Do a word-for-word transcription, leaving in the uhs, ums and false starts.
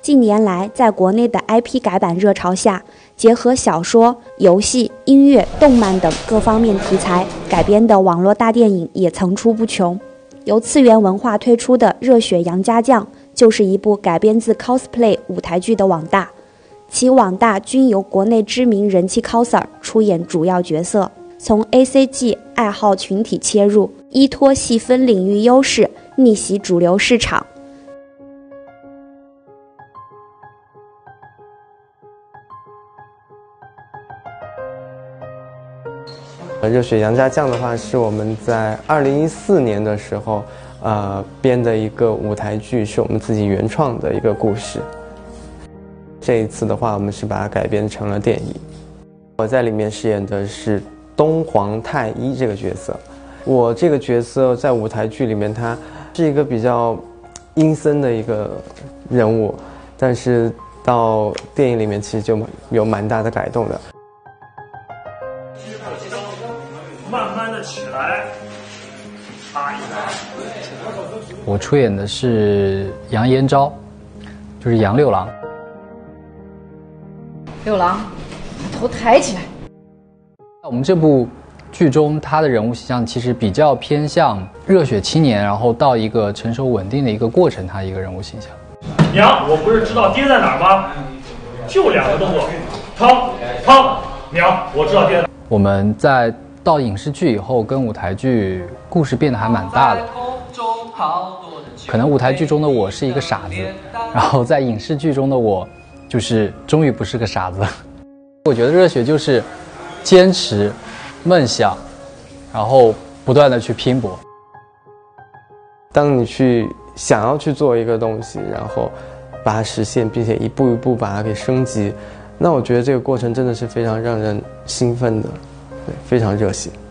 近年来，在国内的 I P 改版热潮下，结合小说、游戏、音乐、动漫等各方面题材改编的网络大电影也层出不穷。由次元文化推出的《热血杨家将》就是一部改编自 cosplay 舞台剧的网大，其网大均由国内知名人气 coser 出演主要角色，从 A C G 爱好群体切入，依托细分领域优势，逆袭主流市场。 热血杨家将的话，是我们在二零一四年的时候，呃，编的一个舞台剧，是我们自己原创的一个故事。这一次的话，我们是把它改编成了电影。我在里面饰演的是东皇太一这个角色。我这个角色在舞台剧里面，他是一个比较阴森的一个人物，但是到电影里面其实就有蛮大的改动的。 慢慢的起来， 我出演的是杨延昭，就是杨六郎。 六郎，把头抬起来。 我们这部剧中，他的人物形象其实比较偏向热血青年，然后到一个成熟稳定的一个过程，他一个人物形象。 娘，我不是知道爹在哪儿吗？就两个动作，汤汤。娘，我知道爹。 我们在到影视剧以后，跟舞台剧故事变得还蛮大的。可能舞台剧中的我是一个傻子，然后在影视剧中的我，就是终于不是个傻子。我觉得热血就是坚持、梦想，然后不断的去拼搏。 当你去想要去做一个东西，然后把它实现，并且一步一步把它给升级，那我觉得这个过程真的是非常让人兴奋的。对，非常热血。